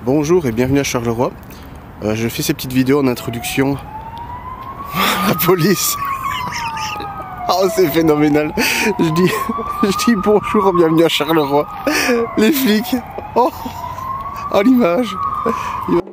Bonjour et bienvenue à Charleroi. Je fais ces petites vidéos en introduction. La police. Oh, c'est phénoménal. Je dis bonjour, bienvenue à Charleroi. Les flics. Oh l'image.